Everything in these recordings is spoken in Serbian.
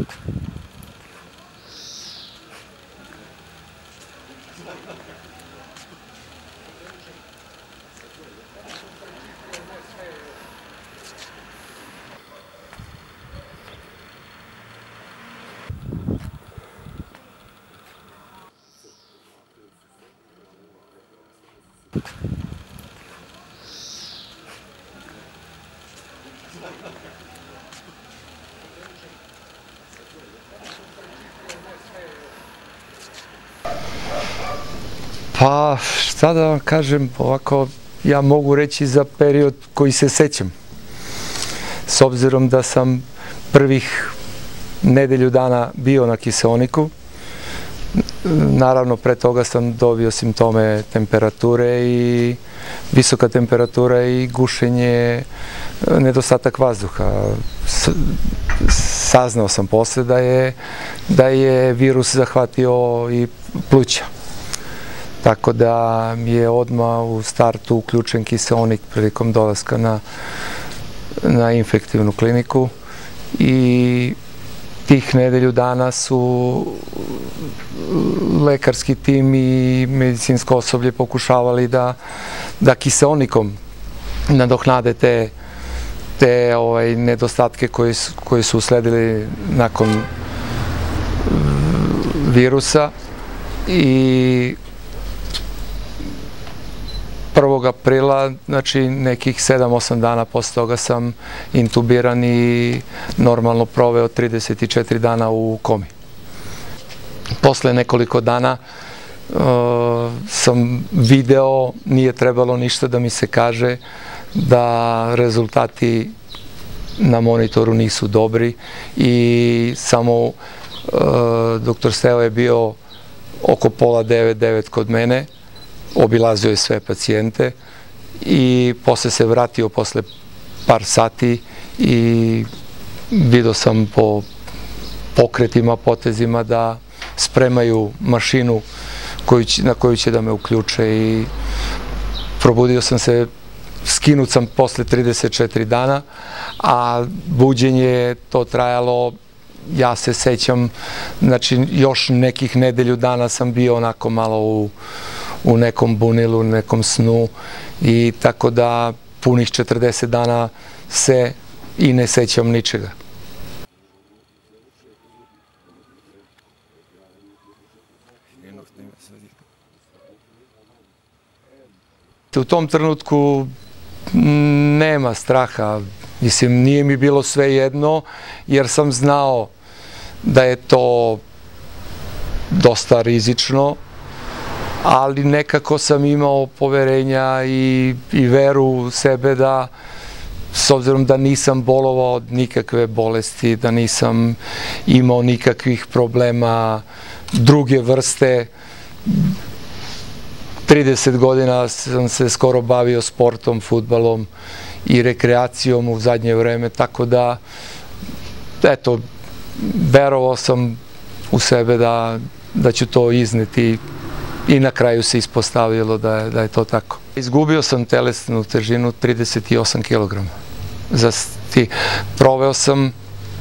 Pa, šta da vam kažem, ovako, ja mogu reći za period koji se sećam. S obzirom da sam prvih nedelju dana bio na kiseoniku, naravno pre toga sam dobio simptome temperature i visoka temperatura i gušenje, nedostatak vazduha. Saznao sam posle da je virus zahvatio i pluća. Tako da mi je odmah u startu uključen kiseonik prilikom dolaska na infektivnu kliniku i tih nedelju dana su lekarski tim i medicinsko osoblje pokušavali da kiseonikom nadoknade te nedostatke koji su usledili nakon virusa i 1. aprila, znači nekih 7-8 dana posle toga sam intubiran i normalno proveo 34 dana u komi. Posle nekoliko dana sam video, nije trebalo ništa da mi se kaže, da rezultati na monitoru nisu dobri i samo doktor Steo je bio oko pola 9 kod mene, obilazio je sve pacijente i posle se vratio posle par sati i vidio sam po pokretima, potezima da spremaju mašinu na koju će da me uključe i probudio sam se, skinut sam posle 34 dana, a buđenje je to trajalo, ja se sećam, znači još nekih nedelju dana sam bio onako malo u nekom bunilu, u nekom snu i tako da punih 40 dana se i ne sećam ničega. U tom trenutku nema straha, mislim, nije mi bilo sve jedno, jer sam znao da je to dosta rizično, ali nekako sam imao poverenja i veru u sebe da, s obzirom da nisam bolovao od nikakve bolesti, da nisam imao nikakvih problema druge vrste, 30 godina sam se skoro bavio sportom, fudbalom i rekreacijom u zadnje vreme, tako da, eto, verovao sam u sebe da ću to izneti i na kraju se ispostavilo da je to tako. Izgubio sam telesnu težinu 38 kg. Proveo sam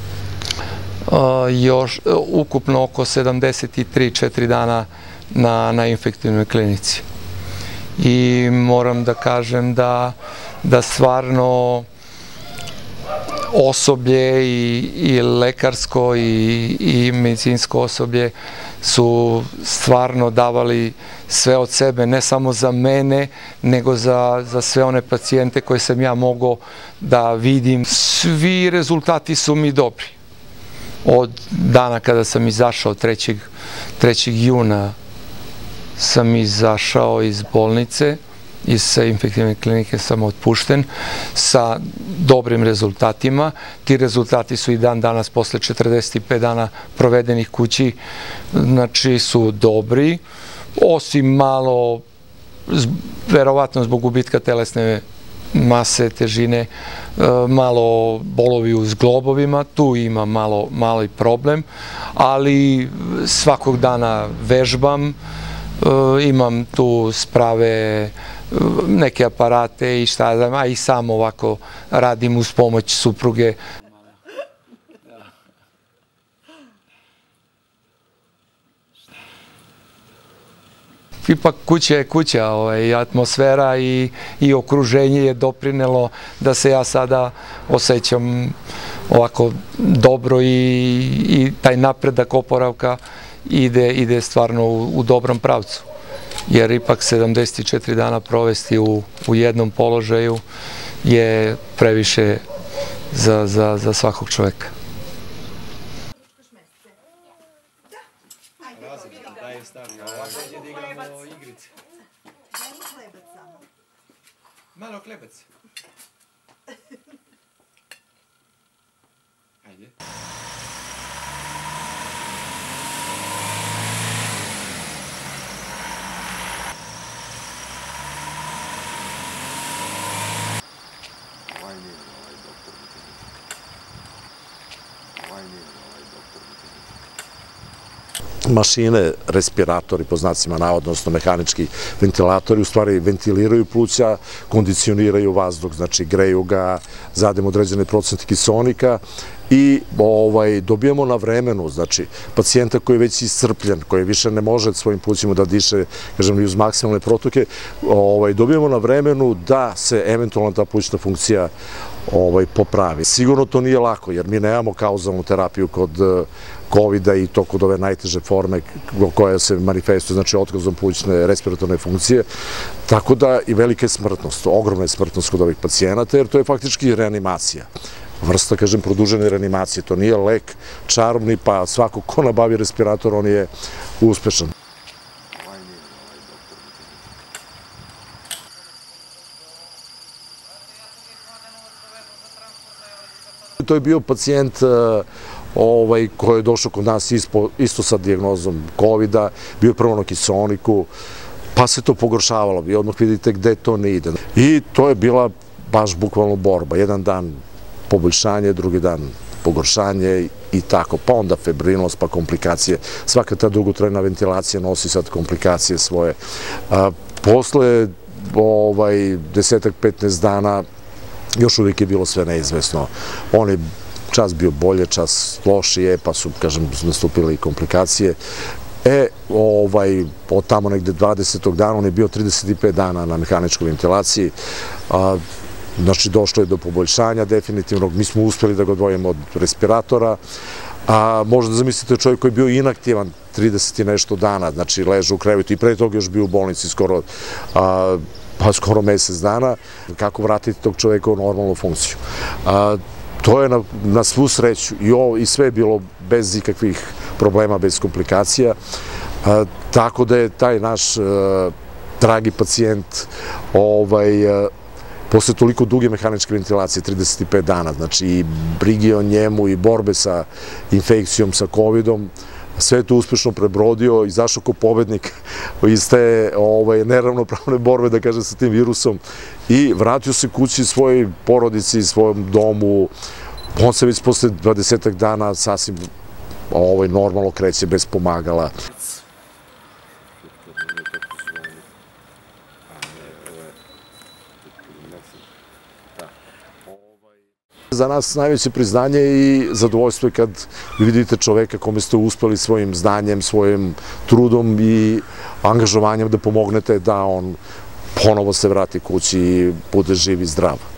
još ukupno oko 73-4 dana na infektivnoj klinici. I moram da kažem da stvarno osoblje i lekarsko i medicinsko osoblje su stvarno davali sve od sebe, ne samo za mene, nego za sve one pacijente koje sam ja mogao da vidim. Svi rezultati su mi dobri. Od dana kada sam izašao, 3. juna, sam izašao iz bolnice, sa infektivne klinike sam otpušten sa dobrim rezultatima. Ti rezultati su i dan danas, posle 45 dana provedenih kući, znači su dobri, osim malo, verovatno zbog gubitka telesne mase, težine, malo bolovi u zglobovima, tu ima malo i problem, ali svakog dana vežbam, imam tu sprave, neke aparate i šta znam, a i sam ovako radim uz pomoć supruge. ipak kuća je kuća, i atmosfera i okruženje je doprinelo da se ja sada osjećam ovako dobro i taj napredak oporavka ide stvarno u dobrom pravcu. Jer ipak 74 dana provesti u jednom položaju je previše za svakog čoveka. Malo klebac. Ajde. Mašine, respiratori, po znacima navoda, odnosno mehanički ventilatori, u stvari ventiliraju pluća, kondicioniraju vazduh, znači greju ga, zademo određene procente kiseonika i dobijamo na vremenu, znači pacijenta koji je već iscrpljen, koji više ne može svojim plućima da diše, kažem, uz maksimalne protoke, dobijamo na vremenu da se eventualno ta plućna funkcija popravi. Sigurno to nije lako, jer mi nemamo kauzalnu terapiju kod COVID-a i to kod ove najteže forme koja se manifestuje, znači otkazom plućne respiratorne funkcije, tako da i velika je smrtnost, ogromna je smrtnost kod ovih pacijenata, jer to je faktički reanimacija. Vrsta, kažem, produžene reanimacije, to nije lek čarobni, pa svako ko nabavi respirator, on je uspešan. To je bio pacijent koji je došao kod nas isto sa dijagnozom COVID-a, bio prvo na kiseoniku, pa se to pogoršavalo, vi odmah vidite gde to ne ide. I to je bila baš bukvalno borba, jedan dan poboljšanje, drugi dan pogoršanje i tako, pa onda febrilnost, pa komplikacije. Svaka ta dugotrajna ventilacija nosi sad komplikacije svoje. Posle 10-15 dana još uvijek je bilo sve neizvesno. On je čas bio bolje, čas lošije, pa su, kažem, nastupile i komplikacije. Od tamo negde 20. dana, on je bio 35 dana na mehaničkoj ventilaciji. Znači, došlo je do poboljšanja definitivnog. Mi smo uspeli da ga odvojimo od respiratora. Možda zamislite čovjek koji je bio inaktivan 30 i nešto dana, znači leže u krevetu i pre toga još bio u bolnici skoro mesec dana. Kako vratiti tog čovjeka u normalnu funkciju? To je na svu sreću i sve je bilo bez ikakvih problema, bez komplikacija. Tako da je taj naš dragi pacijent posle toliko duge mehaničke ventilacije, 35 dana, znači i brige o njemu i borbe sa infekcijom, sa COVID-om, sve je to uspešno prebrodio, izašao kao pobednik iz te neravnopravne borbe, da kažem, sa tim virusom i vratio se kući svojoj porodici, svojom domu. On se već posle 20 dana sasvim normalno kreće, bez pomagala. Za nas najveće priznanje i zadovoljstvo je kad vidite čoveka kome ste uspeli svojim znanjem, svojim trudom i angažovanjem da pomognete da on ponovo se vrati kući i bude živ i zdrav.